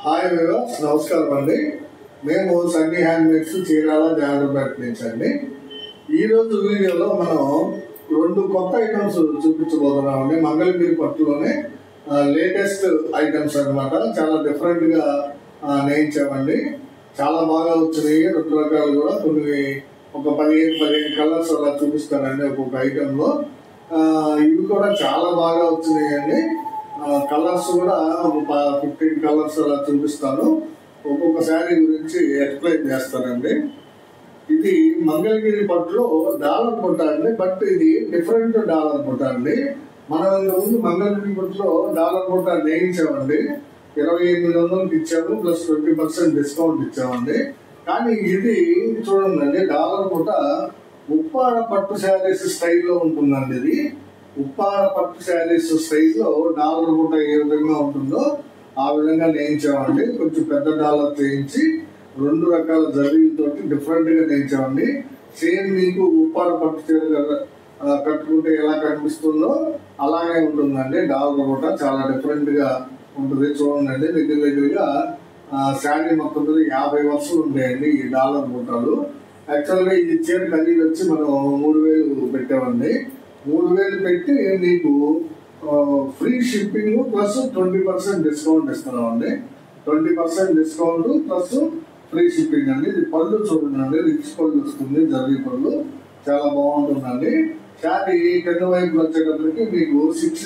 Hi viewers, నమస్కారం అండి. మేము సన్నీ హ్యాండ్మేడ్స్ చీరాల జాగ్రత్త నుంచి అండి. ఈరోజు వీడియోలో మనం రెండు కొత్త ఐటమ్స్ చూపించబోతున్నామండి. మంగళగిరి పట్టులోనే లేటెస్ట్ ఐటమ్స్ అనమాట. చాలా డిఫరెంట్గా నేయించామండి. చాలా బాగా వచ్చినాయి. రెండు రకాలు కూడా కొన్ని ఒక 15 కలర్స్ అలా చూపిస్తానండి ఒక్కొక్క ఐటెంలో. ఇవి కూడా చాలా బాగా వచ్చినాయండి. కలర్స్ కూడా ఒక 15 కలర్స్ అలా చూపిస్తాను. ఒక్కొక్క శారీ గురించి ఎక్స్ప్లెయిన్ చేస్తానండి. ఇది మంగళగిరి పట్టులో డాలర్ బుట్ట అండి. బట్ ఇది డిఫరెంట్ డాలర్ బుట్ట అండి. మనం ఇంతకుముందు మంగళగిరి పట్టులో డాలర్ బుట్ట నేయించామండి. 2800 ఇచ్చాము, ప్లస్ 20% డిస్కౌంట్ ఇచ్చామండి. కానీ ఇది చూడండి, డాలర్ బుట్ట ఉప్పాడ పట్టు శారీస్ స్టైల్లో ఉంటుందండి. ఇది ఉప్పాడ పట్టు శారీస్ స్టైల్లో డాలర్ బుట్ట ఏ విధంగా ఉంటుందో ఆ విధంగా నేయించామండి. కొంచెం పెద్ద డాలర్ చేయించి రెండు రకాల జరీలతోటి డిఫరెంట్గా నేయించామండి. సేమ్ మీకు ఉప్పాడ పట్టు చీర కట్టుకుంటే ఎలా కనిపిస్తుందో అలాగే ఉంటుందండి. డాలర్ బుట్ట చాలా డిఫరెంట్గా ఉంటుంది. చూడండి, దగ్గరగా శారీ మొత్తం మీద 50 వరుసలు ఉంటాయండి ఈ డాలర్ బుట్టలు. యాక్చువల్గా ఈ చీర ఖరీదు వచ్చి మనం 3000 పెట్టామండి. 3000 పెట్టి మీకు ఫ్రీ షిప్పింగ్ ప్లస్ 20% డిస్కౌంట్ ఇస్తున్నామండి. 20% డిస్కౌంట్ ప్లస్ ఫ్రీ షిప్పింగ్ అండి. ఇది పళ్ళు చూడండి, రిచ్ పళ్ళు వస్తుంది, జరీ పళ్ళు చాలా బాగుంటుందండి. శారీ కింద వైపు వచ్చేటప్పటికి మీకు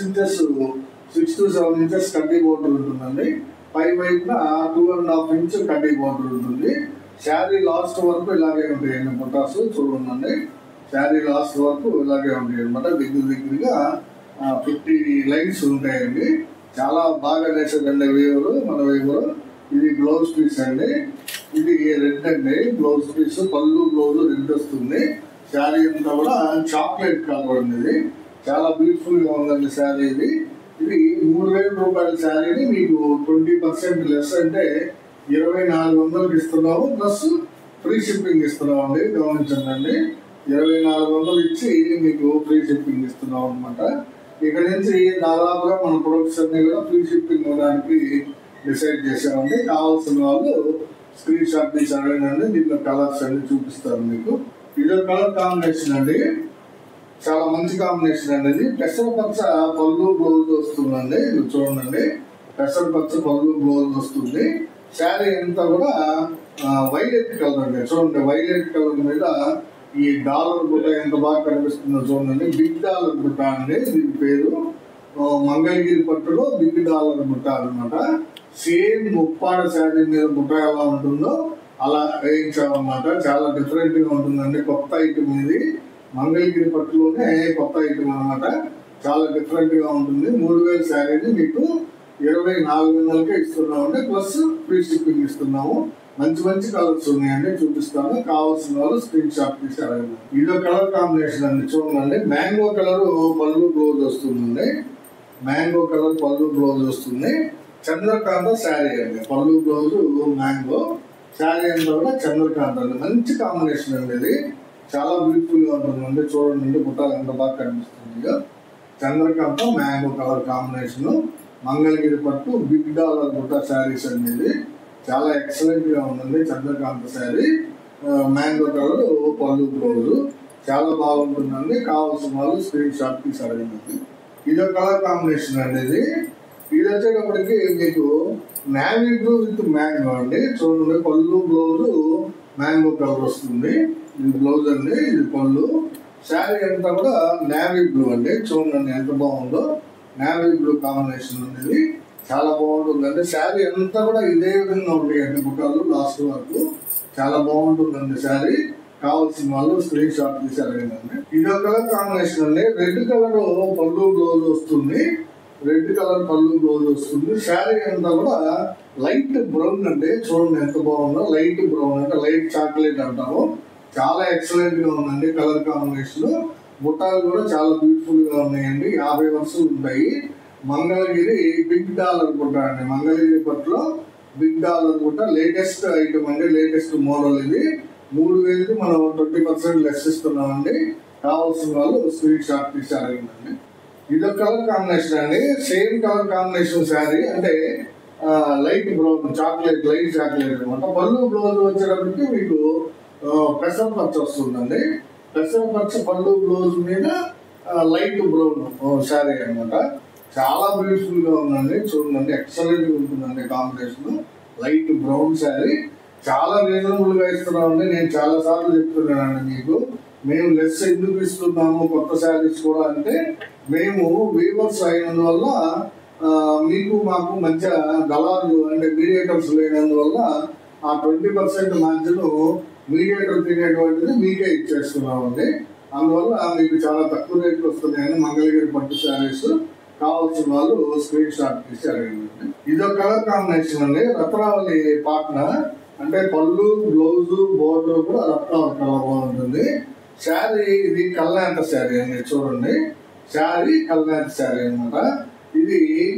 6 to 7 ఇంచెస్ కడ్డీ బోర్డర్ ఉంటుందండి. పై వైపున 2.5 ఇంచ్ కడ్డీ బోర్డర్ ఉంటుంది. శారీ లాస్ట్ వరకు ఇలాగే ఉంటాయండి బుటాస్. చూడండి, శారీ లాస్ట్ వరకు ఇలాగే ఉంటాయి అనమాట. దగ్గరగా 50 లైన్స్ ఉంటాయండి. చాలా బాగా నేసాడండి మన వేవరు. ఇది బ్లౌజ్ పీస్ అండి. ఇది రెడ్ అండి బ్లౌజ్ పీస్. పళ్ళు బ్లౌజ్ రెడ్ వస్తుంది. శారీ అంతా కూడా చాక్లెట్ కలర్ అండి. ఇది చాలా బ్యూటిఫుల్ గా ఉందండి శారీ. ఇది 3000 రూపాయల శారీని మీకు 20% లెస్ అంటే 2400 ఇస్తున్నాము, ప్లస్ ఫ్రీ షిప్పింగ్ ఇస్తున్నాం అండి. గమనించండి, 2400 ఇచ్చి మీకు ఫ్రీ షిప్పింగ్ ఇస్తున్నాం అనమాట. ఇక్కడ నుంచి దాదాపుగా మన ప్రొడక్ట్స్ అన్ని కూడా ఫ్రీ షిప్పింగ్ ఇవ్వడానికి డిసైడ్ చేసామండి. కావాల్సిన వాళ్ళు స్క్రీన్ షాట్ తీసి అడగండి. దీంట్లో కలర్స్ అన్ని చూపిస్తారు మీకు. ఇదో కలర్ కాంబినేషన్ అండి, చాలా మంచి కాంబినేషన్ అండి. ఇది పెసరపచ్చ పళ్ళు బ్లౌజ్ వస్తుందండి. ఇది చూడండి, పెసరపచ్చ పళ్ళు బ్లౌజ్ వస్తుంది. శారీ అంతా కూడా వైలెట్ కలర్ అండి. చూడండి, వైలెట్ కలర్ మీద ఈ డాలర్ బుట్ట ఎంత బాగా కనిపిస్తుందో చూడండి. బిగ్ డాలర్ బుట్ట అండి దీని పేరు. మంగళగిరి పట్టులో బిగ్ డాలర్ బుట్ట అనమాట. సేమ్ ఉప్పాడ శారీ మీద బుట్ట ఎలా ఉంటుందో అలా వేయించామన్నమాట. చాలా డిఫరెంట్ గా ఉంటుందండి. కొత్త ఐటమ్ ఇది, మంగళగిరి పట్టులోనే కొత్త ఐటమ్ అనమాట. చాలా డిఫరెంట్ గా ఉంటుంది. 3000 శారీని మీకు 2400కే ఇస్తున్నామండి, ప్లస్ ఫ్రీ షిప్పింగ్ ఇస్తున్నాము. మంచి కలర్స్ ఉన్నాయండి, చూపిస్తాను. కావాల్సిన వాళ్ళు స్క్రీన్ షాట్ తీసి అడగండి. ఇదో కలర్ కాంబినేషన్ అండి. చూడండి, మ్యాంగో కలర్ పళ్ళు బ్లౌజ్ వస్తుందండి. మ్యాంగో కలర్ పళ్ళు బ్లౌజ్ వస్తుంది. చంద్రకాంత శారీ అండి. పళ్ళు బ్లౌజ్ మ్యాంగో, శారీ అంతా కూడా చంద్రకాంత అండి. మంచి కాంబినేషన్ అండి. ఇది చాలా బ్యూటిఫుల్ గా ఉంటుందండి. చూడండి, బుట్టాలు ఎంత బాగా కనిపిస్తుంది. చంద్రకాంత మ్యాంగో కలర్ కాంబినేషన్, మంగళగిరి పట్టు బిగ్ డాలర్ బుట్ట శారీస్ అండి. ఇది చాలా ఎక్సలెంట్ గా ఉందండి. చంద్రకాంత శారీ, మ్యాంగో కలర్ పళ్ళు బ్లౌజ్ చాలా బాగుంటుందండి. కావాల్సిన వాళ్ళు స్క్రీన్ షాట్ తీసి అడగండి. ఇదో కలర్ కాంబినేషన్ అండి. ఇది వచ్చేటప్పటికి మీకు నేవీ బ్లూ విత్ మ్యాంగో అండి. చూడండి, పళ్ళు బ్లౌజ్ మ్యాంగో కలర్ వస్తుంది. ఇది బ్లౌజ్ అండి, ఇది పళ్ళు. శారీ అంతా కూడా నేవీ బ్లూ అండి. చూడండి ఎంత బాగుందో. నేవీ బ్లూ కాంబినేషన్ అనేది చాలా బాగుంటుందండి. శారీ అంతా కూడా ఇదే విధంగా ఉంటాయండి బుట్టాలు లాస్ట్ వరకు. చాలా బాగుంటుందండి శారీ. కావాల్సిన వాళ్ళు స్క్రీన్ షాట్ తీసి అడగండి. ఇదో కలర్ కాంబినేషన్ అండి. రెడ్ కలర్ పళ్ళు బ్లౌజ్ వస్తుంది. రెడ్ కలర్ పళ్ళు బ్లౌజ్ వస్తుంది. శారీ అంతా కూడా లైట్ బ్రౌన్ అండి. చూడండి ఎంత బాగుందో. లైట్ బ్రౌన్ అంటే లైట్ చాక్లెట్ అంటాము. చాలా ఎక్సలెంట్ గా ఉందండి కలర్ కాంబినేషన్. బుట్టాలు కూడా చాలా బ్యూటిఫుల్ గా ఉన్నాయండి. 50 వరుసలు ఉంటాయి. మంగళగిరి బిగ్ డాలర్ బుట్ట అండి. మంగళగిరి పట్టులో బిగ్ డాలర్ బుట్ట లేటెస్ట్ ఐటమ్ అండి, లేటెస్ట్ మోడల్. ఇది 3000కి మనం 20% లెస్ ఇస్తున్నామండి. కావాల్సిన వాళ్ళు స్క్రీన్ షాట్ తీసి అడగండి. ఇదొక కలర్ కాంబినేషన్ అండి. సేమ్ కలర్ కాంబినేషన్ శారీ అంటే light brown chocolate, light chocolate అనమాట. పళ్ళు బ్లౌజ్ వచ్చేటప్పటికి మీకు పెసర పచ్చ వస్తుందండి. పెసర పచ్చ పళ్ళు బ్లౌజ్ మీద లైట్ బ్రౌన్ శారీ అనమాట. చాలా బ్యూటిఫుల్ గా ఉందండి. చూడండి, ఎక్సలెంట్ గా ఉంటుందండి కాంబినేషన్. లైట్ బ్రౌన్ శారీ చాలా రీజనబుల్ గా ఇస్తున్నామండి. నేను చాలా సార్లు చెప్తున్నానండి మీకు, మేము లెస్ ఎందుకు ఇస్తున్నాము కొత్త శారీస్ కూడా అంటే, మేము వీవర్స్ అయినందువల్ల మీకు మాకు మధ్య దళారులు అంటే మీడియేటర్స్ లేనందువల్ల ఆ 20% మార్జిన్ మీడియేటర్ తినేటువంటిది మీకే ఇచ్చేస్తున్నామండి. అందువల్ల మీకు చాలా తక్కువ రేట్లు వస్తున్నాయని మంగళగిరి పట్టు శారీస్ కావాల్సిన వాళ్ళు స్క్రీన్ షాట్ తీసి అడగండి. ఇదొక కలర్ కాంబినేషన్ అండి. రత్నావళి పాట్న అంటే పళ్ళు, బ్లౌజ్, బోర్డర్ కూడా రత్నావళి కలర్ బాగుంటుంది. శారీ ఇది కల్యాంత శారీ అండి. చూడండి, శారీ కల్యాంత శారీ అనమాట. ఇది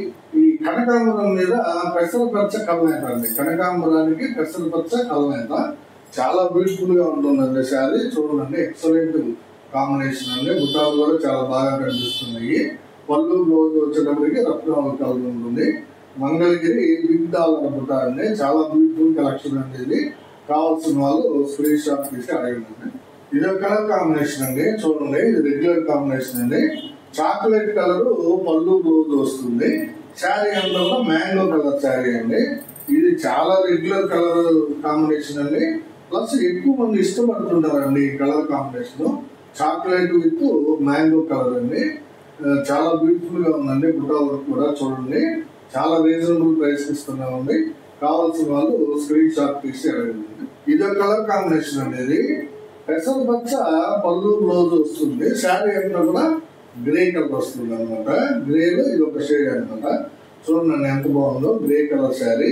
ఈ కనకాంబరం మీద పెసరపచ్చ కల్నేత అండి. కనకాంబరానికి పెసరపచ్చ కల్నేత చాలా బ్యూటిఫుల్ గా ఉంటుందండి శారీ. చూడండి, ఎక్సలెంట్ కాంబినేషన్ అండి. బుట్టాలు కూడా చాలా బాగా కనిపిస్తున్నాయి. పళ్ళు బ్లౌజ్ వచ్చేటప్పటికి రత్నావళి కలర్ ఉంటుంది. మంగళగిరి బిగ్ డాలర్ బుట్ట అండి. చాలా బ్యూటిఫుల్ కలెక్షన్ అండి. ఇది కావాల్సిన వాళ్ళు స్క్రీన్ షాట్ తీసి అడగండి. ఇది ఒక కలర్ కాంబినేషన్ అండి. చూడండి, ఇది రెగ్యులర్ కాంబినేషన్ అండి. చాక్లెట్ కలర్ పళ్ళు బ్లౌజ్ వస్తుంది. శారీ అంతా కూడా మ్యాంగో కలర్ శారీ అండి. ఇది చాలా రెగ్యులర్ కలర్ కాంబినేషన్ అండి. ప్లస్ ఎక్కువ మంది ఇష్టపడుతుంటారండి ఈ colour combination. Chocolate with mango colour అండి. చాలా బ్యూటిఫుల్ గా ఉందండి. బుట్ట వర్క్ కూడా చూడండి, చాలా రీజనబుల్ ప్రైస్ ఇస్తున్నామండి. కావాల్సిన వాళ్ళు స్క్రీన్ షాట్ తీసి అడగండి. ఇదొక కలర్ కాంబినేషన్ అనేది పెసర పచ్చ పళ్ళు బ్లౌజ్ వస్తుంది. శారీ అంతా కూడా గ్రే కలర్ వస్తుంది అనమాట. గ్రేలో ఇది ఒక షేడ్ అనమాట. చూడండి ఎంత బాగుందో, గ్రే కలర్ శారీ.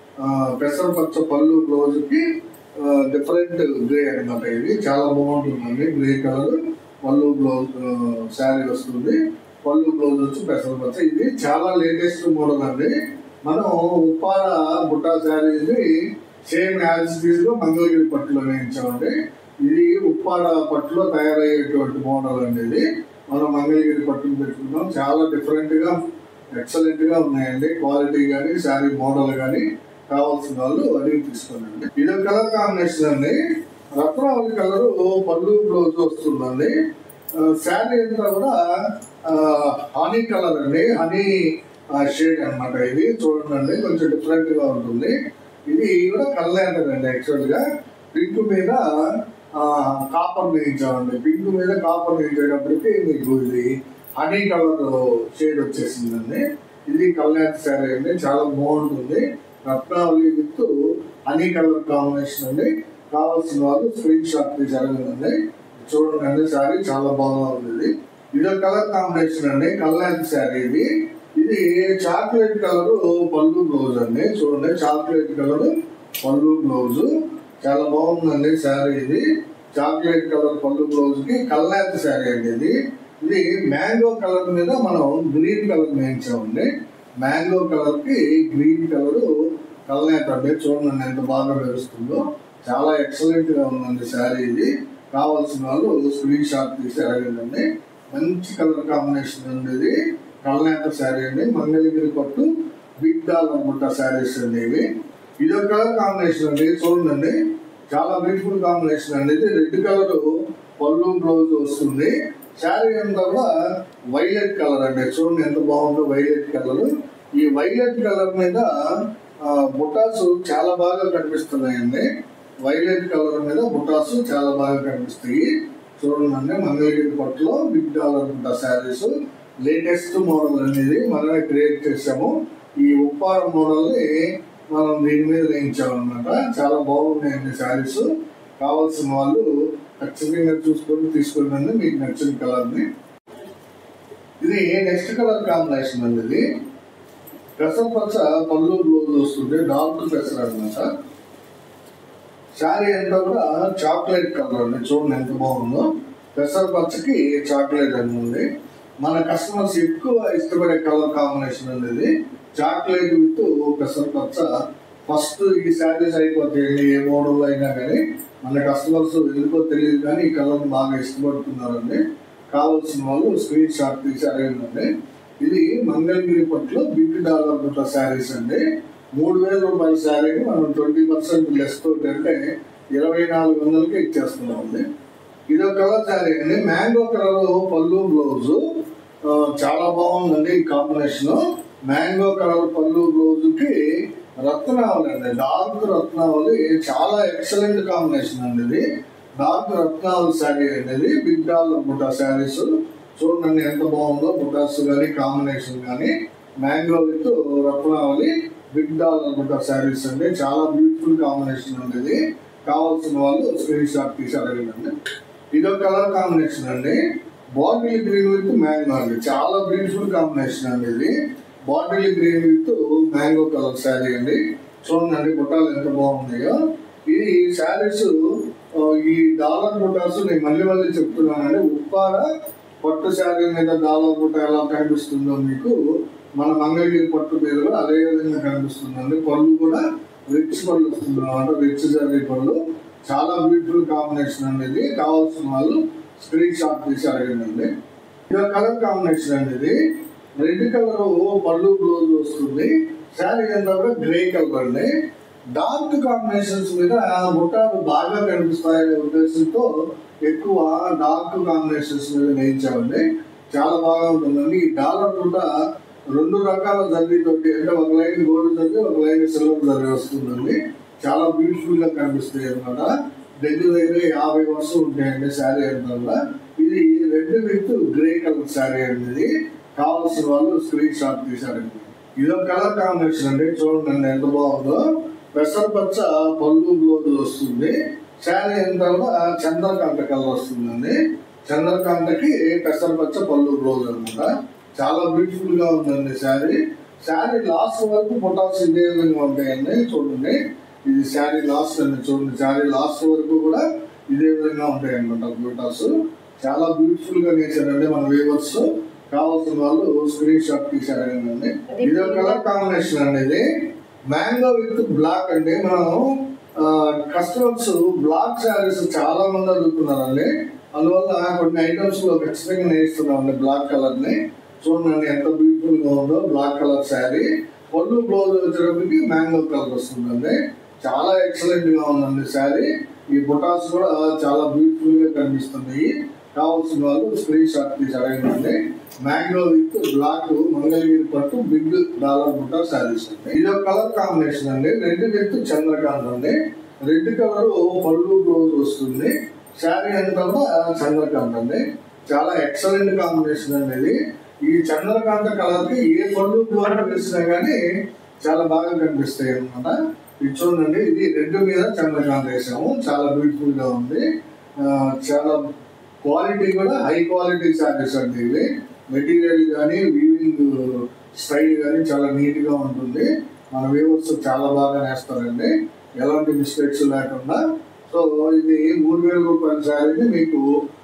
పెసర పచ్చ పళ్ళు బ్లౌజ్ కి డిఫరెంట్ గ్రే అనమాట. ఇది చాలా బాగుంటుందండి. గ్రే కలర్ పళ్ళు బ్లౌజ్ శారీ వస్తుంది. పళ్ళు బ్లౌజ్ వచ్చి పెసర పచ్చ. ఇది చాలా లేటెస్ట్ మోడల్ అండి. మనం ఉప్పాడ బుట్టా శారీని సేమ్ యాజ్ ఇట్ గా మంగళగిరి పట్టులో వేయించామండి. ఇది ఉప్పాడ పట్టులో తయారయ్యేటువంటి మోడల్ అండి. ఇది మనం మంగళగిరి పట్టును పెట్టుకున్నాం. చాలా డిఫరెంట్ గా ఎక్సలెంట్ గా ఉన్నాయండి. క్వాలిటీ కానీ శారీ మోడల్ కానీ కావాల్సిన వాళ్ళు అడిగి తీసుకోండి. ఇది కలర్ కాంబినేషన్ అండి. రత్నావళి కలర్ పళ్ళు బ్లౌజ్ వస్తుందండి. శారీ అంతా కూడా హనీ కలర్ అండి. హనీ షేడ్ అనమాట. ఇది చూడండి, కొంచెం డిఫరెంట్ గా ఉంటుంది. ఇది కూడా కల్లాంటర్ అండి. యాక్చువల్ గా పింక్ మీద కాపర్ వేయించామండి. పింక్ మీద కాపర్ వేయించేటప్పటికి మీకు ఇది హనీ కలర్ షేడ్ వచ్చేసిందండి. ఇది కళ్యాణ్ శారీ అండి. చాలా బాగుంటుంది. రత్నావళి విత్ హనీ కలర్ కాంబినేషన్ అండి. కావాల్సిన వాళ్ళు స్క్రీన్ షాట్ తీసి అడగండి. చూడండి, శారీ చాలా బాగుంది. ఇదో కలర్ కాంబినేషన్ అండి. కళ్యాణ్ శారీ ఇది. ఇది చాక్లెట్ కలర్ పళ్ళు బ్లౌజ్ అండి. చూడండి, చాక్లెట్ కలర్ పళ్ళు బ్లౌజ్ చాలా బాగుందండి శారీ. ఇది చాక్లెట్ కలర్ పళ్ళు బ్లౌజ్ కి కల్లాంత శారీ అండి. ఇది మ్యాంగో కలర్ మీద మనం గ్రీన్ కలర్ వేయించామండి. మ్యాంగో కలర్ కి గ్రీన్ కలర్ కల్లాంత అండి. చూడండి ఎంత బాగా మెరుస్తుందో. చాలా ఎక్సలెంట్ గా ఉందండి శారీ. ఇది కావాల్సిన వాళ్ళు స్క్రీన్ షాట్ తీసి అడగండి. మంచి కలర్ కాంబినేషన్ అండి. ఇది కల్లాంత శారీ అండి. మంగళగిరి పట్టు బిగ్ డాలర్ బుట్ట శారీస్ అండి ఇవి. ఇదొక కలర్ కాంబినేషన్ అండి. చూడండి, చాలా బ్యూటిఫుల్ కాంబినేషన్ అండి. ఇది రెడ్ కలర్ పళ్ళు బ్లౌజ్ వస్తుంది. శారీ అంతా కూడా వైలెట్ కలర్ అండి. చూడండి ఎంత బాగుందో వైలెట్ కలర్. ఈ వైలెట్ కలర్ మీద బుటాస్ చాలా బాగా కనిపిస్తున్నాయండి. వైలెట్ కలర్ మీద బుటాస్ చాలా బాగా కనిపిస్తాయి. చూడండి, మంగళగిరి పట్టులో బిగ్ డాలర్ బుట్ట శారీస్ లేటెస్ట్ మోడల్ అనేది మనమే క్రియేట్ చేసాము. ఈ ఉప్పార మోడల్ ని మనం దీని మీద వేయించామన్నమాట. చాలా బాగున్నాయండి శారీస్. కావాల్సిన వాళ్ళు ఖచ్చితంగా చూసుకొని తీసుకోండి మీకు నచ్చిన కలర్ ని. ఇది నెక్స్ట్ కలర్ కాంబినేషన్ అండి. ఇది పెసర పచ్చ పళ్ళు బ్లౌజ్ వస్తుంది. డార్క్ పెసర అనమాట. శారీ అంతా కూడా చాక్లెట్ కలర్ అండి. చూడండి ఎంత బాగుందో. పెసర పచ్చకి చాక్లెట్ అని ఉంది. మన కస్టమర్స్ ఎక్కువ ఇష్టపడే కలర్ కాంబినేషన్ అనేది చాక్లెట్ విత్ పెసర పచ్చ. ఫస్ట్ ఈ శారీస్ అయిపోతాయండి. ఏ మోడల్ అయినా కానీ మన కస్టమర్స్ ఎందుకో తెలియదు కానీ ఈ కలర్ బాగా ఇష్టపడుతున్నారండి. కావాల్సిన వాళ్ళు స్క్రీన్ షాట్ తీసి అడగండి. ఇది మంగళగిరి పట్టులో బిగ్ డాలర్ బుట్ట శారీస్ అండి. 3,000 రూపాయల శారీని మనం 20% లెస్ తోటి అంటే 2,400కి ఇచ్చేస్తున్నామండి. ఇదొక కలర్ శారీ అండి, మ్యాంగో కలర్ పళ్ళు బ్లౌజు. చాలా బాగుందండి ఈ కాంబినేషన్. మ్యాంగో కలర్ పళ్ళు బ్లౌజుకి రత్నావళి అండి, డార్క్ రత్నావళి. చాలా ఎక్సలెంట్ కాంబినేషన్ అండి ఇది. డార్క్ రత్నావళి శారీ అనేది బిగ్ డాలర్ బుటా శారీస్. చూడండి ఎంత బాగుందో, బుటాస్ కానీ కాంబినేషన్ కానీ. మ్యాంగో విత్ రత్నావళి బిగ్ డాలర్ బుటా శారీస్ అండి. చాలా బ్యూటిఫుల్ కాంబినేషన్ అండి ఇది. కావాల్సిన వాళ్ళు స్క్రీన్ షాట్ తీసి అడగండి. ఇదొక కలర్ కాంబినేషన్ అండి, బాటిల్ గ్రీన్ విత్ మ్యాంగో అండి. చాలా బ్యూటిఫుల్ కాంబినేషన్ అండి ఇది. Bottle green with mango colour sari అండి. చూడండి బుట్టాలు ఎంత బాగున్నాయో. ఈ శారీస్ ఈ డాలర్ బుటాస్ నేను మళ్ళీ చెప్తున్నానండి. ఉప్పాడ పట్టు శారీ మీద డాలర్ బుట్ట ఎలా కనిపిస్తుందో మీకు మన మంగళగిరి పట్టు మీద కూడా అదే విధంగా కనిపిస్తుందండి. పళ్ళు కూడా రిచ్ పళ్ళు వస్తుంది అన్నమాట, రిచ్ శారీ పళ్ళు. చాలా బ్యూటిఫుల్ కాంబినేషన్ అండి ఇది. కావాల్సిన వాళ్ళు స్క్రీన్ షాట్ తీసి అడగండి. ఇది కలర్ కాంబినేషన్ అండి ఇది. రెడ్ కలర్ పళ్ళు బ్లౌజ్ వస్తుంది. శారీ అంతా కూడా గ్రే కలర్ అండి. డార్క్ కాంబినేషన్స్ మీద బుట్టాలు బాగా కనిపిస్తాయనే ఉద్దేశంతో ఎక్కువ డార్క్ కాంబినేషన్స్ మీద వేయించామండి. చాలా బాగా ఉంటుందండి. ఈ డాలర్ బుట్ట 2 రకాల జరీతోటి, అంటే ఒక లైన్ గోల్డ్ జరీ, ఒక లైన్ సిల్వర్ జరీ వస్తుందండి. చాలా బ్యూటిఫుల్ గా కనిపిస్తాయి అనమాట. దగ్గర 50 వస్తువులు ఉంటాయండి శారీ అంతా. ఇది red with grey colour sari అండి ఇది. కావాల్సిన వాళ్ళు స్క్రీన్ షాట్ తీశారండి. ఇదొక కలర్ కాంబినేషన్ అండి. చూడండి ఎంత బాగుందో. పెసరపచ్చ పళ్ళు బ్లౌజ్ వస్తుంది. శారీ అంతా కూడా చంద్రకాంత కలర్ వస్తుందండి. చంద్రకాంతకి పెసరపచ్చ పళ్ళు బ్లౌజ్ అనమాట. చాలా బ్యూటిఫుల్ గా ఉందండి శారీ. శారీ లాస్ట్ వరకు బుటాస్ ఇదే విధంగా ఉంటాయండి. చూడండి ఇది శారీ లాస్ట్ అండి. చూడండి శారీ లాస్ట్ వరకు కూడా ఇదే విధంగా ఉంటాయి అన్నమాట బుటాస్. చాలా బ్యూటిఫుల్ గా నేర్చారండి మన వీవర్స్. కావాల్సిన వాళ్ళు స్క్రీన్ షాట్ తీసారండి. ఇది ఒక కలర్ కాంబినేషన్ అండి. ఇది మ్యాంగో విత్ బ్లాక్ అండి. మనం కస్టమర్స్ బ్లాక్ శారీస్ చాలా మంది అడుగుతున్నారండి. అందువల్ల కొన్ని ఐటమ్స్ లో ఖచ్చితంగా నేర్చుకున్నామండి బ్లాక్ కలర్ ని. చూడండి ఎంత బ్యూటిఫుల్ గా ఉందో బ్లాక్ కలర్ శారీ. పళ్ళు బ్లౌజ్ వచ్చేటప్పటికి మ్యాంగో కలర్ వస్తుందండి. చాలా ఎక్సలెంట్ గా ఉందండి శారీ. ఈ బుటాస్ కూడా చాలా బ్యూటిఫుల్ గా కనిపిస్తుంది. కావాల్సిన వాళ్ళు స్క్రీన్ షాట్ తీసి అడగండి. మ్యాంగో విత్ బ్లాక్ మంగళగిరి పట్టు బిగ్ డాలర్ బుట్ట శారీస్ అండి. ఇది ఒక కలర్ కాంబినేషన్ అండి. రెడ్ విత్ చంద్రకాంత్ అండి. రెడ్ కలర్ పళ్ళు బ్లౌజ్ వస్తుంది. శారీ అంతా చంద్రకాంత్ అండి. చాలా ఎక్సలెంట్ కాంబినేషన్ అండి ఇది. ఈ చంద్రకాంత కలర్ కి ఏ పళ్ళు బ్లౌజ్ వేసినా కానీ చాలా బాగా కనిపిస్తాయి అన్నమాట. ఇది చూడండి, ఇది రెడ్ మీద చంద్రకాంత్ వేసాము. చాలా బ్యూటిఫుల్ గా ఉంది. చాలా క్వాలిటీ కూడా హై క్వాలిటీ శారీస్ అండి ఇవి. మెటీరియల్ కానీ వీవింగ్ స్టైల్ కానీ చాలా నీట్ గా ఉంటుంది. మన వ్యూవర్స్ చాలా బాగా నేస్తారండి, ఎలాంటి మిస్టేక్స్ లేకుండా. సో ఇది 3,000 రూపాయల శారీని మీకు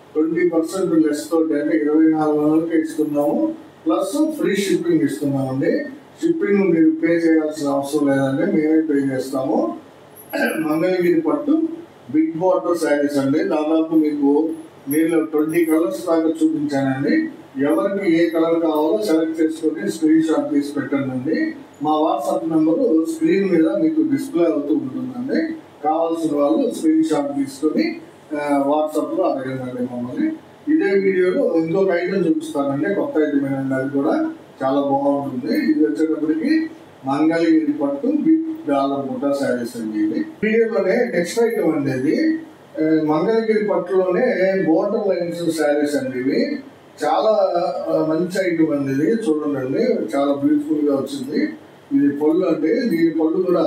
20% లెస్ తోటి అంటే 2,400కి ఇస్తున్నాము. ప్లస్ ఫ్రీ షిప్పింగ్ ఇస్తున్నామండి. షిప్పింగ్ మీరు పే చేయాల్సిన అవసరం లేదండి, మేమే పే చేస్తాము. మంగళగిరి పట్టు బిగ్ బార్డర్ శారీస్ అండి. దాదాపు మీకు నేను 20 కలర్స్ దాకా చూపించానండి. ఎవరికి ఏ కలర్ కావాలో సెలెక్ట్ చేసుకొని స్క్రీన్ షాట్ తీసి పెట్టండి. మా వాట్సాప్ నెంబరు స్క్రీన్ మీద మీకు డిస్ప్లే అవుతూ ఉంటుందండి. కావాల్సిన వాళ్ళు స్క్రీన్ షాట్ తీసుకొని వాట్సాప్లో అడగండి మమ్మల్ని. ఇదే వీడియోలో ఇంకొక ఐటమ్ చూపిస్తానండి, కొత్త ఐటమ్ ఏంటంటే అది కూడా చాలా బాగుంటుంది. ఇది వచ్చేటప్పటికి మంగళగిరి పట్టు బిగ్ డాలర్ బుట్ట శారీస్ అండి. ఇది వీడియోలోనే నెక్స్ట్ ఐటమ్ అండి. ఇది మంగళగిరి పట్టులోనే బోర్డర్ లైన్స్ శారీస్ అండి. ఇవి చాలా మంచి ఐటమ్ అండి. ఇది చూడండి చాలా బ్యూటిఫుల్ గా వచ్చింది. ఇది పళ్ళు అంటే దీని పళ్ళు కూడా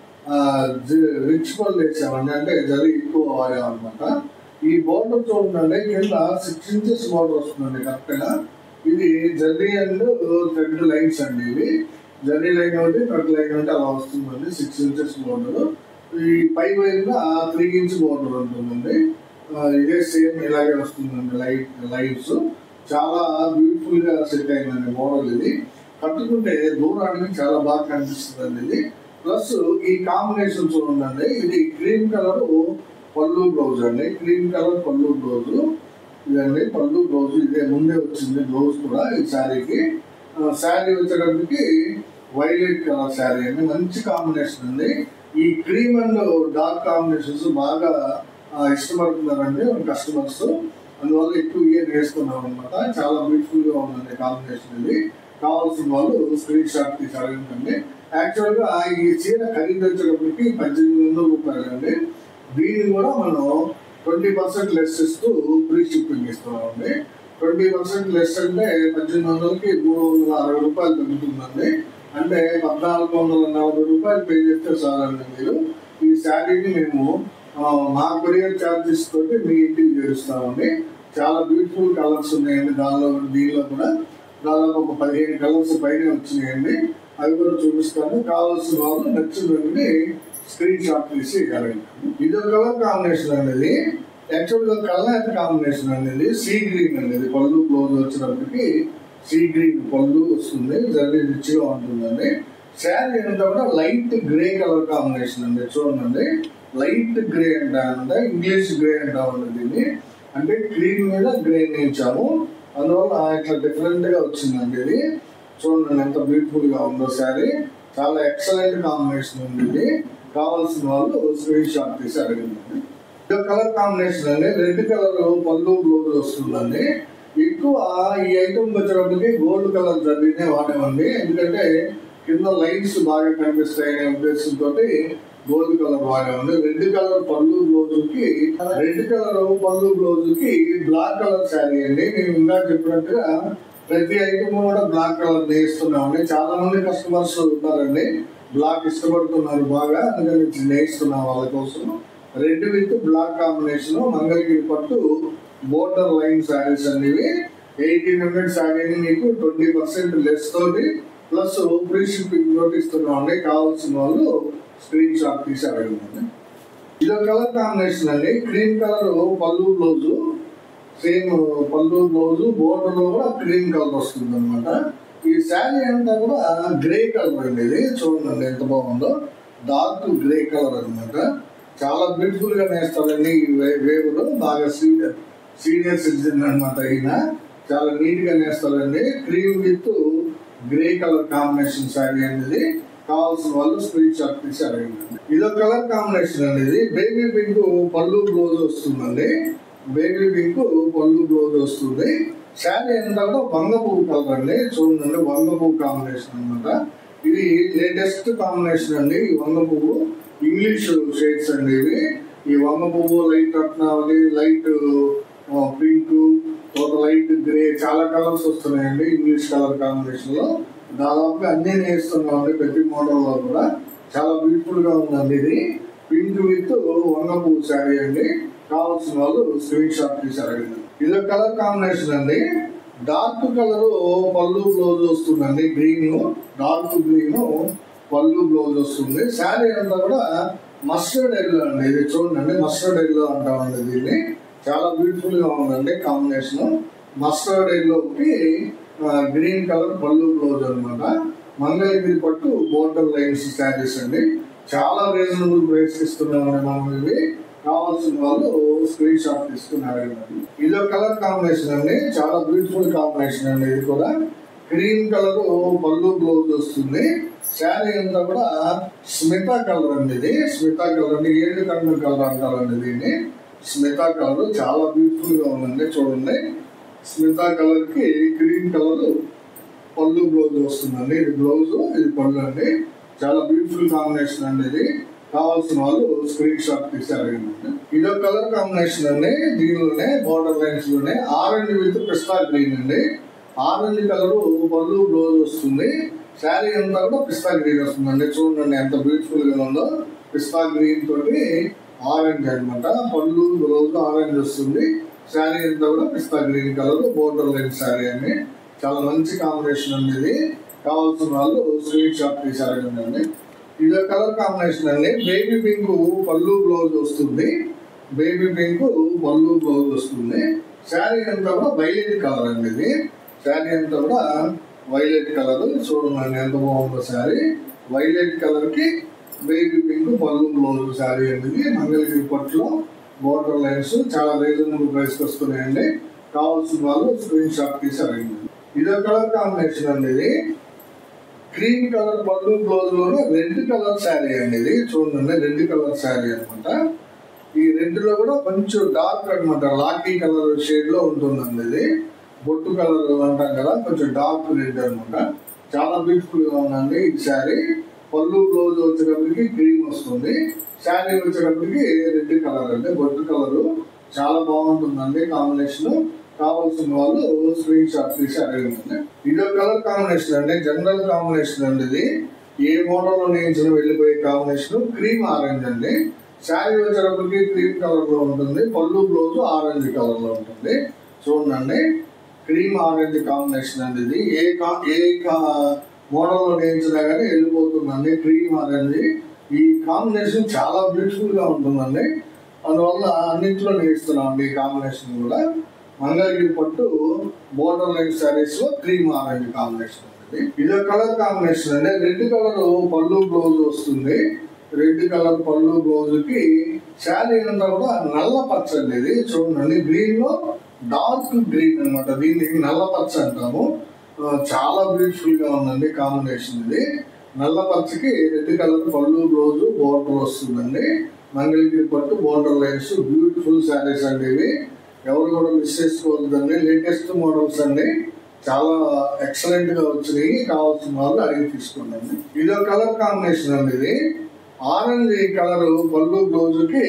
రిచ్ పళ్ళు వేసామండి, అంటే జరి ఎక్కువ వాడామన్నమాట. ఈ బోర్డర్ చూడండి కింద 6 ఇంచెస్ బోర్డర్ వస్తుందండి కరెక్ట్ గా. ఇది జర్రీ అండ్ థ్రెడ్ లైన్స్ అండి. ఇవి జర్రీ లైన్ ఒకటి థ్రెడ్ లైన్ ఒకటి అలా వస్తుందండి. 6 ఇంచెస్ బోర్డర్. ఈ పై వైపుగా 3 ఇంచ్ బోర్డర్ ఉంటుందండి. ఇదే సేమ్ ఇలాగే వస్తుందండి లైన్స్. చాలా బ్యూటిఫుల్ గా సెట్ అయిందండి మోడల్. ఇది కట్టుకుంటే దూరానికి చాలా బాగా కనిపిస్తుందండి ఇది. ప్లస్ ఈ కాంబినేషన్ చూడండి, ఇది క్రీమ్ కలర్ పళ్ళు బ్లౌజ్ అండి. క్రీమ్ కలర్ పళ్ళు బ్లౌజ్ ఇదండి. పళ్ళు బ్లౌజ్ ఇదే ముందే వచ్చింది బ్లౌజ్ కూడా ఈ శారీకి. శారీ వచ్చేటప్పటికి వైలెట్ కలర్ శారీ అండి, మంచి కాంబినేషన్ అండి. ఈ క్రీమ్ అండ్ డార్క్ కాంబినేషన్స్ బాగా ఇష్టపడుతున్నారండి కస్టమర్స్, అందువల్ల ఎక్కువ ఇయర్ వేసుకున్నాం అనమాట. చాలా బ్యూటిఫుల్ గా ఉందండి కాంబినేషన్. ఇది కావాల్సిన వాళ్ళు స్క్రీన్ షాట్ తీసి అడగండి. యాక్చువల్ గా ఈ చీర ఖరీదు వచ్చేటప్పటికి 1800 రూపాయలు అండి. దీన్ని కూడా మనం 20% లెస్ ఇస్తూ ఫ్రీ షిప్పింగ్ ఇస్తున్నామండి. 20% లెస్ అంటే 1800కి 360 రూపాయలు తగ్గుతుందండి. అంటే 1440 రూపాయలు పే చేస్తే చాలండి. మీరు ఈ శారీని మేము మా కొరియర్ ఛార్జెస్ తోటి మీ ఇంటికి చేరుస్తామండి. చాలా బ్యూటిఫుల్ కలర్స్ ఉన్నాయండి దీనిలో కూడా. దాదాపు ఒక 15 కలర్స్ పైన వచ్చినాయండి. అవి కూడా చూపిస్తాను. కావాల్సిన వాళ్ళు నచ్చిన వెంటనే స్క్రీన్ షాట్ తీసి ఇవ్వాలండి. ఇది ఒక కలర్ కాంబినేషన్ అనేది. యాక్చువల్గా కలర్ కాంబినేషన్ అనేది సీ గ్రీన్ అనేది. పళ్ళు బ్లౌజ్ వచ్చినప్పటికి సీ గ్రీన్ పళ్ళు వస్తుంది, జరీ రిచ్గా ఉంటుందండి. శారీ అంతా కూడా లైట్ గ్రే కలర్ కాంబినేషన్ అండి. చూడండి, లైట్ గ్రే అంట, ఇంగ్లీష్ గ్రే అంటామండి దీన్ని. అంటే క్రీమ్ మీద గ్రే ఇచ్చాము, అందువల్ల ఇట్లా డిఫరెంట్ గా వచ్చిందండి. ఇది చూడండి ఎంత బ్యూటిఫుల్ గా ఉందో శారీ. చాలా ఎక్సలెంట్ కాంబినేషన్ ఉంది. ఇది కావాల్సిన వాళ్ళు స్క్రీన్ షాట్ తీసి అడిగిందండి. ఇది కలర్ కాంబినేషన్ అండి. రెడ్ కలర్ పళ్ళు బ్లౌజ్ వస్తుందండి. ఎక్కువ ఈ ఐటమ్ వచ్చేటప్పటికి గోల్డ్ కలర్ జరీనే వాడామండి. ఎందుకంటే కింద లైన్స్ బాగా కనిపిస్తాయనే ఉద్దేశంతో గోల్డ్ కలర్ వాడామండి. రెడ్ కలర్ పళ్ళు బ్లౌజ్ కి బ్లాక్ కలర్ శారీ అండి. నేను ఇంకా చెప్పినట్టుగా ప్రతి ఐటమ్ కూడా బ్లాక్ కలర్ నేస్తున్నామండి. చాలా మంది కస్టమర్స్ ఉన్నారండి, బ్లాక్ ఇష్టపడుతున్నారు బాగా, అందుకని నేస్తున్నాం వాళ్ళ కోసం. Red with black combination Mangalagiri పట్టు బోర్డర్ లైన్ శారీస్ అండి. ఇవి 1800 శారీని మీకు 20% లెస్ తోటి ప్లస్ ఫ్రీ షిప్పింగ్ తోటి ఇస్తున్నామండి. కావాల్సిన వాళ్ళు స్క్రీన్ షాట్ తీసి అడగండి. ఇది కలర్ కాంబినేషన్ అండి. క్రీమ్ కలర్ పళ్ళు బ్లౌజు, సేమ్ పళ్ళు బ్లౌజు, బోర్డర్ లో కూడా క్రీమ్ కలర్ వస్తుంది అనమాట. ఈ శారీ అంతా కూడా గ్రే కలర్ అండి. ఇది చూడండి ఎంత బాగుందో, డార్క్ గ్రే కలర్ అనమాట. చాలా బ్యూటిఫుల్ గా నేస్తారండి ఈ వేవులో. బాగా సీనియర్ సిటిజన్ అనమాట. ఈయన చాలా నీట్ గా నేస్తారండి. Cream with grey colour combination sari అనేది. కావాల్సిన వాళ్ళు స్క్రీన్ షాట్ తీసి అడగండి. ఇదొక కలర్ కాంబినేషన్ అండి. ఇది బేబీ పింక్ పళ్ళు బ్లౌజ్ వస్తుందండి. బేబీ పింక్ పళ్ళు బ్లౌజ్ వస్తుంది. శారీ అంతా కూడా వంగ పువ్వు కలర్ అండి. చూడండి, వంగ పువ్వు కాంబినేషన్ అనమాట. ఇది లేటెస్ట్ కాంబినేషన్ అండి. ఈ వంగ పువ్వు ఇంగ్లీష్ షేడ్స్ అండి. ఇవి ఈ వంగ పువ్వు లైట్ రత్నావళి, లైట్ పింక్, ఒక లైట్ గ్రే, చాలా కలర్స్ వస్తున్నాయండి ఇంగ్లీష్ కలర్ కాంబినేషన్ లో. దాదాపుగా అన్ని నేస్తున్నామండి ప్రతి మోడల్ లో కూడా. చాలా బ్యూటిఫుల్ గా ఉందండి. ఇది పింక్ విత్ వంగ పువ్వు శారీ అండి. కావాల్సిన వాళ్ళు స్క్రీన్ షాట్ తీసి అడగండి. ఇది కలర్ కాంబినేషన్ అండి. డార్క్ కలర్ పళ్ళు బ్లౌజ్ వస్తుందండి. గ్రీన్, డార్క్ గ్రీన్ పళ్ళు బ్లౌజ్ వస్తుంది. శారీ అంతా కూడా మస్టర్డ్ ఎల్లో అండి. ఇది చూడండి, మస్టర్డ్ ఎల్లో అంటామండి దీన్ని. చాలా బ్యూటిఫుల్ గా ఉందండి కాంబినేషన్. మస్టర్డ్ ఎల్లోకి గ్రీన్ కలర్ పళ్ళు బ్లౌజ్ అనమాట. మంగళగిరి పట్టు బోర్డర్ లైన్స్ శారీస్ అండి. చాలా రీజనబుల్ ప్రైస్ ఇస్తున్నామండి మనం ఇవి. కావాల్సిన వాళ్ళు స్క్రీన్ షాట్ తీసుకున్నారు. ఇది కలర్ కాంబినేషన్ అండి. చాలా బ్యూటిఫుల్ కాంబినేషన్ అండి. ఇది కూడా క్రీమ్ కలర్ పళ్ళు బ్లౌజ్ వస్తుంది. శారీ అంతా కూడా స్మితా కలర్ అండి. ఇది స్మితా కలర్ అండి. 7 కలర్ కలర్ అంటారండి దీన్ని. స్మితా కలర్ చాలా బ్యూటిఫుల్ గా ఉందండి. చూడండి, స్మితా కలర్ కి క్రీమ్ కలర్ పళ్ళు బ్లౌజ్ వస్తుందండి. ఇది బ్లౌజ్, ఇది పళ్ళు అండి. చాలా బ్యూటిఫుల్ కాంబినేషన్ అండి. ఇది కావాల్సిన వాళ్ళు స్క్రీన్ షాట్ తీసి అడగండి. ఇదొక కలర్ కాంబినేషన్ అండి. దీనిలోనే బోర్డర్ లైన్స్ లోనే ఆరెంజ్ విత్ పిస్తా గ్రీన్ అండి. ఆరెంజ్ కలర్ పళ్ళు బ్లౌజ్ వస్తుంది. శారీ అంతా కూడా పిస్తా గ్రీన్ వస్తుందండి. చూడండి ఎంత బ్యూటిఫుల్ గా ఉందో. పిస్తా గ్రీన్ తోటి ఆరెంజ్ అనమాట. పళ్ళు బ్లౌజ్ ఆరెంజ్ వస్తుంది. శారీ అంతా కూడా pista green colour border line sari అండి. చాలా మంచి కాంబినేషన్ అండి. ఇది కావాల్సిన వాళ్ళు స్క్రీన్ షాట్ తీసి అడగండి. ఇది కలర్ కాంబినేషన్ అండి. బేబీ పింక్ పళ్ళు బ్లౌజ్ వస్తుంది. బేబీ పింక్ పళ్ళు బ్లౌజ్ వస్తుంది. శారీ అంతా కూడా వైలెట్ కలర్ అండి. ఇది శారీ అంతా కూడా వైలెట్ కలర్. చూడండి ఎంత బాగుందో శారీ. వైలెట్ కలర్ కి బేబీ పింక్ పళ్ళు బ్లౌజ్ శారీ అండి. ఇది మంగళగిరి పట్టులో బోర్డర్ లైన్స్. చాలా రీజనబుల్ ప్రైస్ వస్తున్నాయండి. కావాల్సిన వాళ్ళు స్క్రీన్ షాట్ తీసి అడగండి. ఇదో కలర్ కాంబినేషన్ అండి. ఇది క్రీమ్ కలర్ పళ్ళు బ్లౌజ్ లోనే రెడ్ కలర్ శారీ అండి. ఇది చూడండి, రెడ్ కలర్ శారీ అనమాట. ఈ రెడ్ లో కూడా కొంచెం డార్క్ అనమాట, లాకీ కలర్ షేడ్ లో ఉంటుందండి. ఇది బొట్టు కలర్ అంటాం కదా, కొంచెం డార్క్ రెడ్ అనమాట. చాలా బ్యూటిఫుల్ గా ఉందండి ఈ శారీ. పళ్ళు బ్లౌజ్ వచ్చేటప్పటికి క్రీమ్ వస్తుంది, శారీ వచ్చేటప్పటికి రెడ్ కలర్ అండి, బొట్టు కలర్. చాలా బాగుంటుందండి కాంబినేషన్. కావాల్సిన వాళ్ళు స్క్రీన్ షాట్ తీసి అడగండి. ఇదో కలర్ కాంబినేషన్ అండి, జనరల్ కాంబినేషన్ అండి. ఇది ఏ మోడల్లో నేర్చిన వెళ్ళిపోయే కాంబినేషన్ క్రీమ్ ఆరెంజ్ అండి. శారీ వచ్చేటప్పటికి క్రీమ్ కలర్ లో ఉంటుంది, పళ్ళు బ్లౌజ్ ఆరెంజ్ కలర్ లో ఉంటుంది. చూడండి, క్రీమ్ ఆరెంజ్ కాంబినేషన్ అండి. ఇది ఏ మోడల్లో నేర్చినా కానీ వెళ్ళిపోతుందండి క్రీమ్ ఆరెంజ్. ఈ కాంబినేషన్ చాలా బ్యూటిఫుల్ గా ఉంటుందండి, అందువల్ల అన్నింటిలో నేర్చుతున్నామండి ఈ కాంబినేషన్ కూడా. మంగళగిరి పట్టు బోర్డర్ లైన్ శారీస్ లో క్రీమ్ ఆరెంజ్ కాంబినేషన్ ఉంటుంది. ఇదో కలర్ కాంబినేషన్ అండి. రెడ్ కలర్ పళ్ళు బ్లౌజ్ వస్తుంది, రెడ్ కలర్ పళ్ళు బ్లౌజ్ కి శారీ అంతా కూడా నల్ల పచ్చ అండి. ఇది చూడండి, గ్రీన్ లో డార్క్ గ్రీన్ అనమాట, దీన్ని నల్ల పచ్చ అంటాము. చాలా బ్యూటిఫుల్ గా ఉందండి కాంబినేషన్. ఇది నల్ల పచ్చకి రెడ్ కలర్ పళ్ళు బ్లౌజ్ బోర్డర్ వస్తుందండి. మంగళగిరి పట్టు బోర్డర్ లైన్స్ బ్యూటిఫుల్ శారీస్ అండి. ఇవి ఎవరు కూడా మిస్ చేసుకోవద్దండి, లేటెస్ట్ మోడల్స్ అండి, చాలా ఎక్సలెంట్ గా వచ్చినాయి. కావాల్సిన వాళ్ళు అడిగి తీసుకోండి. ఇదో కలర్ కాంబినేషన్ అండి. ఇది ఆరెంజ్ కలర్ పళ్ళు బ్లౌజ్ కి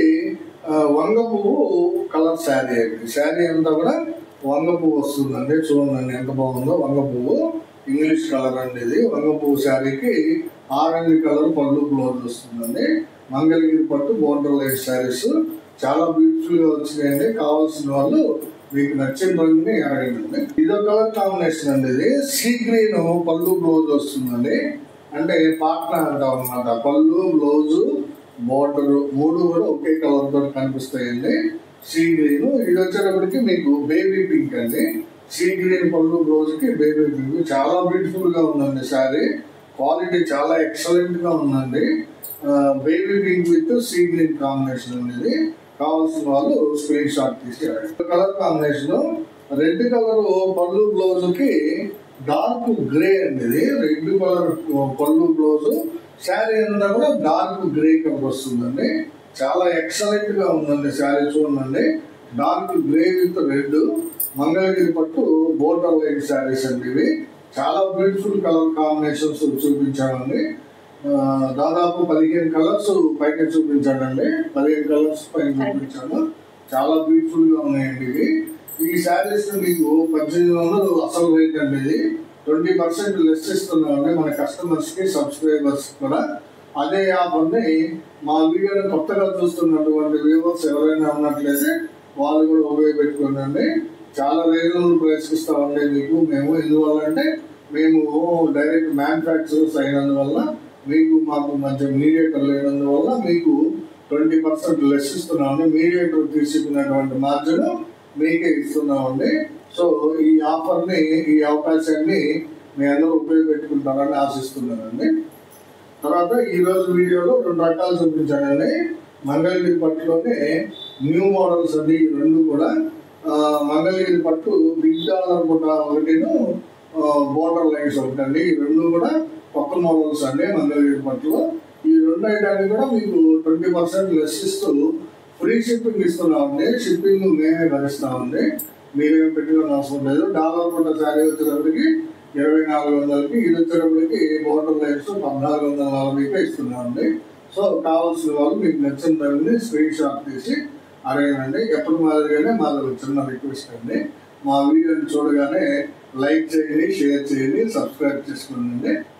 వంగ పువ్వు కలర్ శారీ అండి. శారీ అంతా కూడా వంగ పువ్వు వస్తుందండి. చూడండి ఎంత బాగుందో, వంగ పువ్వు ఇంగ్లీష్ కలర్ అండి. ఇది వంగ పువ్వు శారీకి ఆరెంజ్ కలర్ పళ్ళు బ్లౌజ్ వస్తుందండి. మంగళగిరి పట్టు బోర్డర్ లైన్ శారీస్ చాలా బ్యూటిఫుల్ గా వచ్చినాయండి. కావాల్సిన వాళ్ళు మీకు నచ్చిన రంగుని అడగండి. ఇదో కలర్ కాంబినేషన్ అండి. ఇది సీ గ్రీన్ పళ్ళు బ్లౌజ్ వస్తుందండి, అంటే పాట్నా అంటాం అనమాట. పళ్ళు బ్లౌజ్ బోర్డర్ మూడు కూడా ఒకే కలర్ తో కనిపిస్తాయండి. Sea green. ఇది వచ్చేటప్పటికి మీకు బేబీ పింక్ అండి. సీ గ్రీన్ పళ్ళు బ్లౌజ్ కి బేబీ పింక్. చాలా బ్యూటిఫుల్ గా ఉందండి శారీ, క్వాలిటీ చాలా ఎక్సలెంట్ గా ఉందండి. Baby pink with sea green combination అనేది. కావాల్సిన వాళ్ళు స్క్రీన్ షాట్ తీసి కలర్ కాంబినేషన్ రెడ్ కలర్ పళ్ళు బ్లౌజ్ కి డార్క్ గ్రే అండి. ఇది రెడ్ కలర్ పళ్ళు బ్లౌజ్, శారీ అంతా కూడా డార్క్ గ్రే కలర్ వస్తుందండి. చాలా ఎక్సలెంట్ గా ఉందండి శారీ. చూడండి, dark grey with red Mangalagiri పట్టు బోర్డర్ లైన్ శారీస్ అండి. ఇవి చాలా బ్యూటిఫుల్ కలర్ కాంబినేషన్స్ చూపించామండి. దాదాపు 15 కలర్స్ పైన చూపించానండి, 15 కలర్స్ పైన చూపించాను. చాలా బ్యూటిఫుల్ గా ఉన్నాయండి ఇవి. ఈ శారీస్ మీకు 1800 అసలు రేట్ అండి. ఇది 20% లెస్ ఇస్తున్నామండి మన కస్టమర్స్ కి, సబ్స్క్రైబర్స్ కూడా. అదే ఆఫర్ని మా వీడియోని కొత్తగా చూస్తున్నటువంటి వ్యూవర్స్ ఎవరైనా ఉన్నట్లయితే వాళ్ళు కూడా ఉపయోగపెట్టుకోండి. చాలా రీజనబుల్ ప్రైస్ ఇస్తామండి మీకు మేము. ఎందువల్ల అంటే మేము డైరెక్ట్ మ్యానుఫ్యాక్చరర్స్ అయినందువల్ల, మీకు మాకు మంచి మీడియేటర్ లేనందువల్ల మీకు 20% లెస్ ఇస్తున్నామండి. మీడియేటర్ తీసుకున్నటువంటి మార్జిన్ మీకే ఇస్తున్నామండి. సో ఈ ఆఫర్ని, ఈ అవకాశాన్ని మీ అందరూ ఉపయోగపెట్టుకుంటారని ఆశిస్తున్నానండి. తర్వాత ఈరోజు వీడియోలో 2 రకాలు చూపించానండి. మంగళగిరి పట్టులోనే న్యూ మోడల్స్ అండి ఈ రెండు కూడా. మంగళగిరి పట్టు బిగ్ డాలర్ కూడా ఒకటిను, బోర్డర్ లైన్స్ ఒకటండి. ఈ రెండు కూడా కొత్త మోడల్స్ అండి మంగళగిరి పట్టులో. ఈ రెండు ఐటాన్ని కూడా మీకు 20% లెస్ ఇస్తూ ఫ్రీ షిప్పింగ్ ఇస్తున్నామండి. షిప్పింగ్ మేమే భరిస్తామండి, మీరేం పెట్టుకుని అవసరం లేదు. డాలర్ పట్ట శారీ వచ్చేటప్పటికి 2400కి, ఇది వచ్చేటప్పటికి బోర్డర్ లైన్స్ 1440కి ఇస్తున్నామండి. సో కావాల్సిన వాళ్ళు మీకు నచ్చిన దాన్ని స్క్రీన్ షాట్ తీసి అడగండి. ఎప్పుడు మాదిరిగానే మాది చిన్న రిక్వెస్ట్ అండి, మా వీడియోని చూడగానే లైక్ చేయండి, షేర్ చేయండి, సబ్స్క్రైబ్ చేసుకోండి.